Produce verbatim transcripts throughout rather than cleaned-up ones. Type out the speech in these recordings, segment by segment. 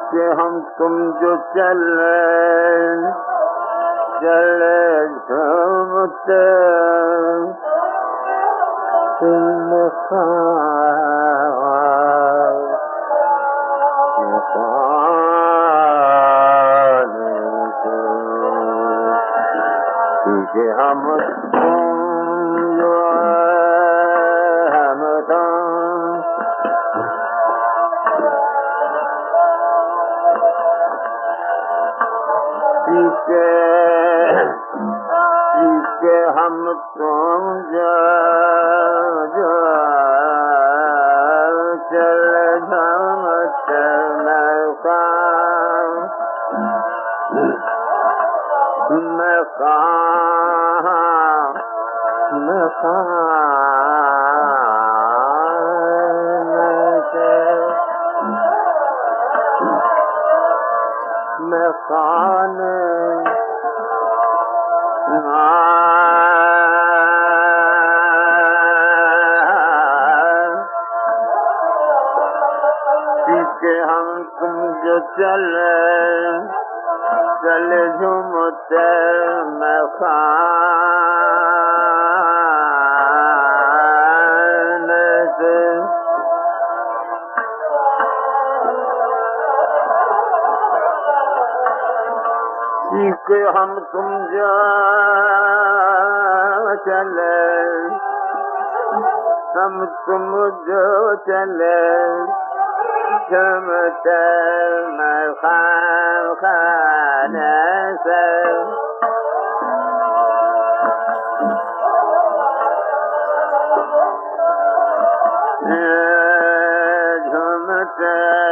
कि हम तुम जो चले चले झूमते कि हम तुम जो हम तुम पीछे पीछे हम तुम जो जो चल झमते मैं कहाँ मैं मैं खाने पीछे हम तुम जो चले चले झूमते मैं खाने से कि हम तुम जो चले हम तुम जो चले झूमते मैं खाने से झूमते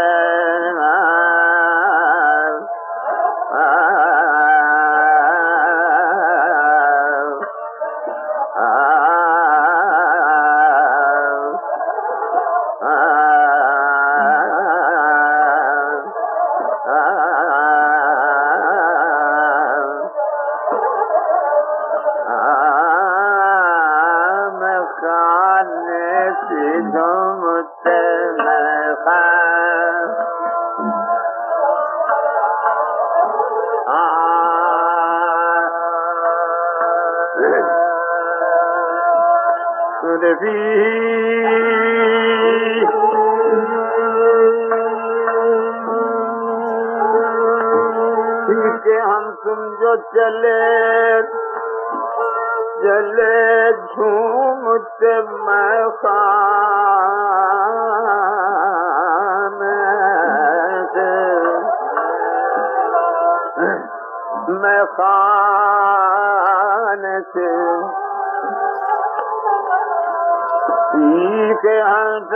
कि हम तुम जो चले चले झूमते मैं खाने से मैं खाने से के हम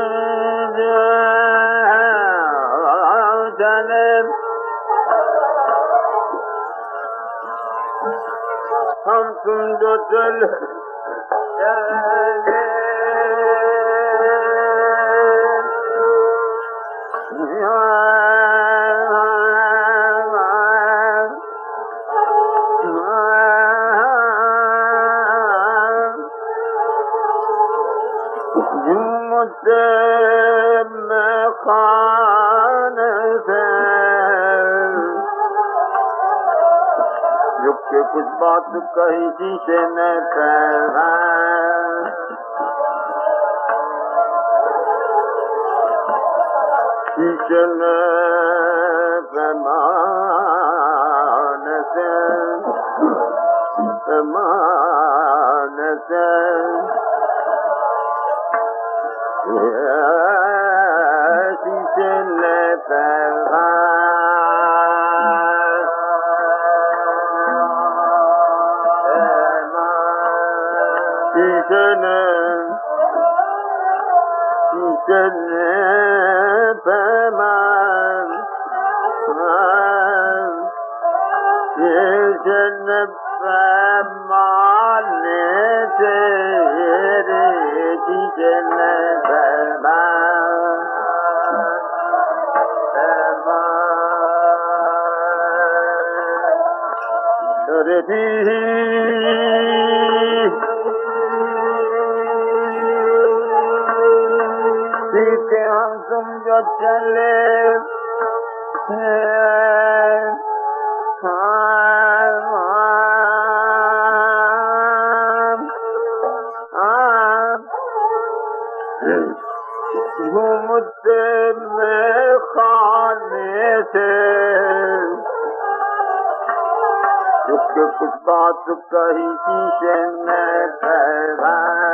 चले हम तुम जो चले चले झूमते मैं खाने से झुक के कुछ बात कही शीशे ने कहा शीशे ने पैमाने से पैमाने से शीशे ने शीशे ने शीशे ने पैमान शीशे ने पैमाने से शीशे ने हम तुम जो चले घूमते में खाने से चुप कुछ बात कही शीशे में कहवा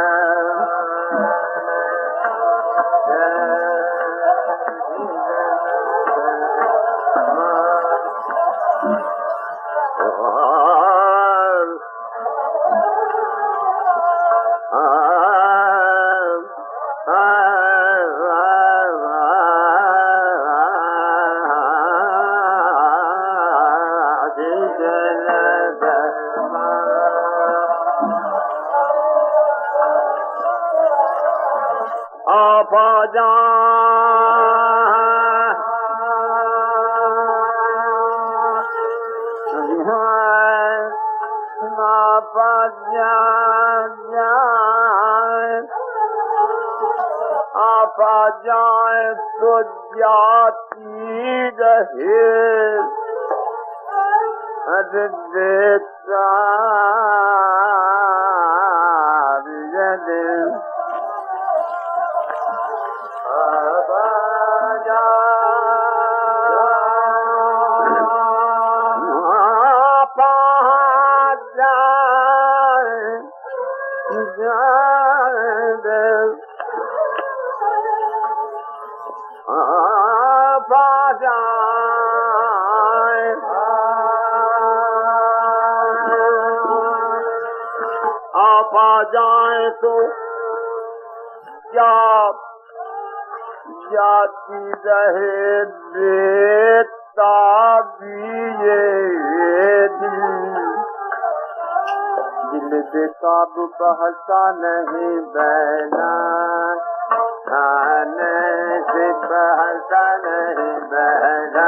जा आप जाए तो जाती रहे अरे बेटा आप आ जाए तो क्या जाती रहे बेटा भी ये दिल दिल बेकाबू बहता नहीं बहना खाने से बहता नहीं बहना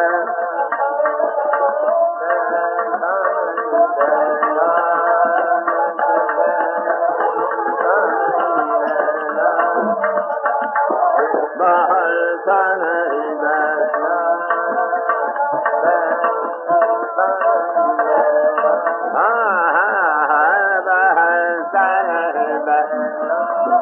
बहता नहीं बहना हाँ हाँ हाँ बहता नहीं बहना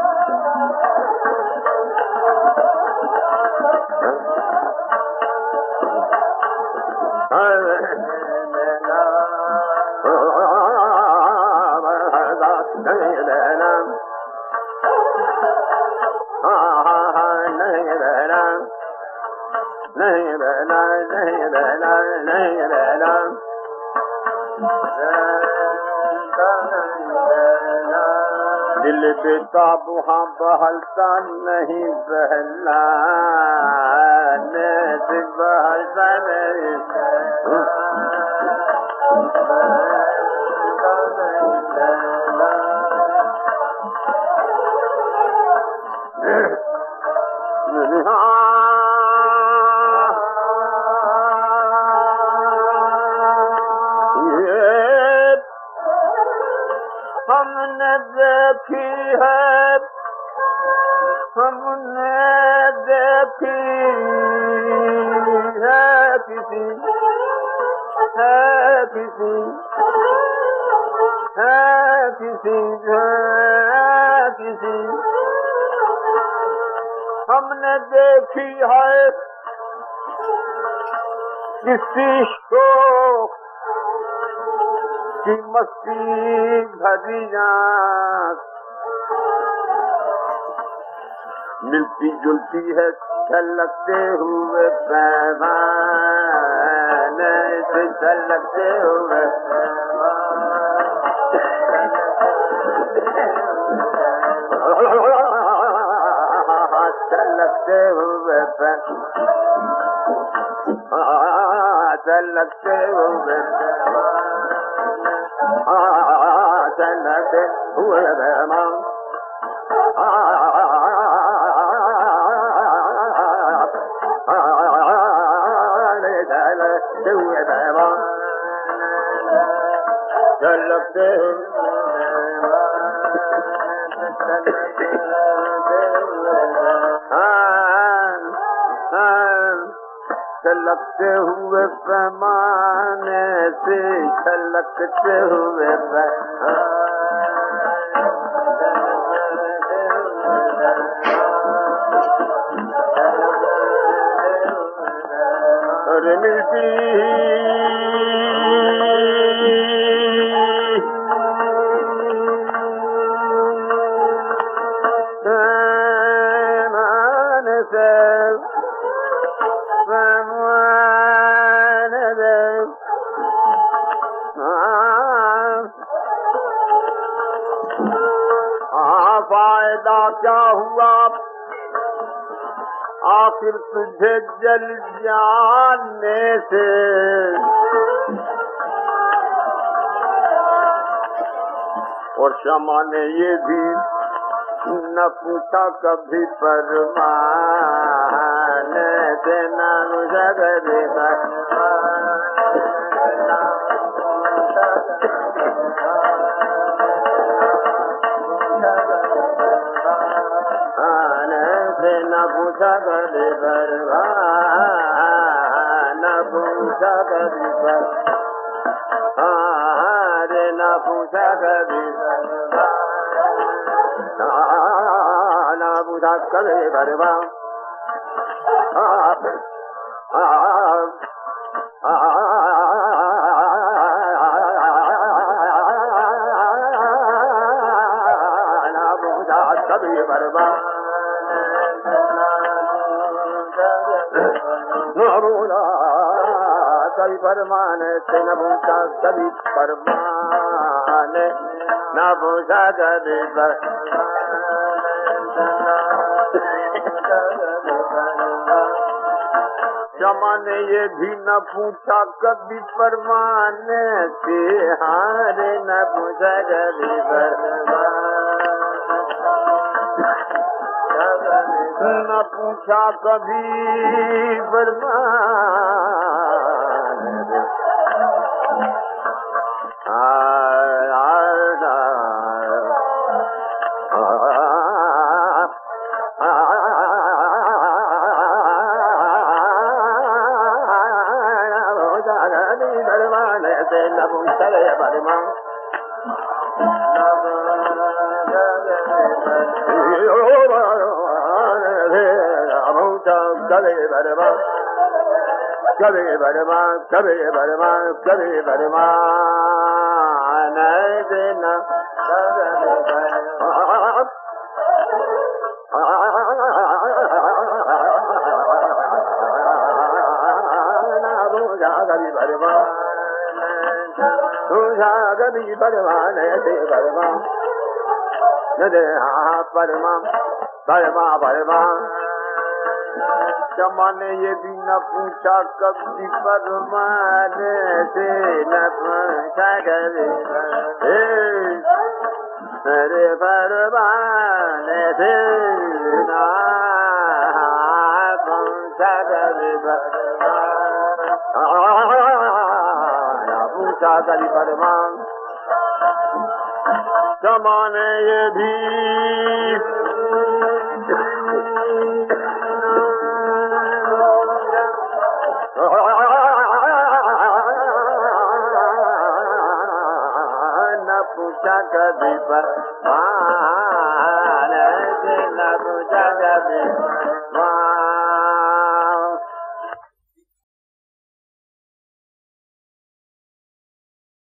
नहीं रहना नहीं रहना नहीं रहना दिल बेकाबू हाँ बहलता नहीं बहला नहीं बहलता नहीं हमने देखी है हमने देखी है किसी है किसी है किसी है किसी हमने देखी है किसी शोक की मस्ती भरी आँख मिलती जुलती है छलकते हुए पैमाने से छलकते हुए छलकते हुए छलकते हुए चलते हुए बैमान चलते हुए बैमान चलते छलकते हुए पैमाने से छलकते हुए अरे मिलती फायदा क्या हुआ आखिर तुझे जल जाने से और क्षमा ने ये भी न पूछा कभी परमाने से नानु जगरे न पूछा कभी परवान न पूछा कभी पर रे न पूछा कभी न पूछा कभी परवा न पूछा कभी परवा कभी परमाने से न पूछा कभी परमाने न पूछा कभी पर क्षमा ने ये भी न पूछा कभी परमाने से हारे न पूछा कभी न पूछा कभी परमान से न पूछा परमान कभी भरमा कभी भरमा कभी भरमा कभी भरमान देना कभी भरमा तुझा कभी भरमान से भरमा न दे हाँ परमा परमा परमा क्षमा ने ये भी न पूछा कभी परमाने से न पूछा कभी मेरे परमाने से न पूछा कभी न पूछा कभी परमान क्षमा ने ये भी न पूछा कभी परमान न पूछा कभी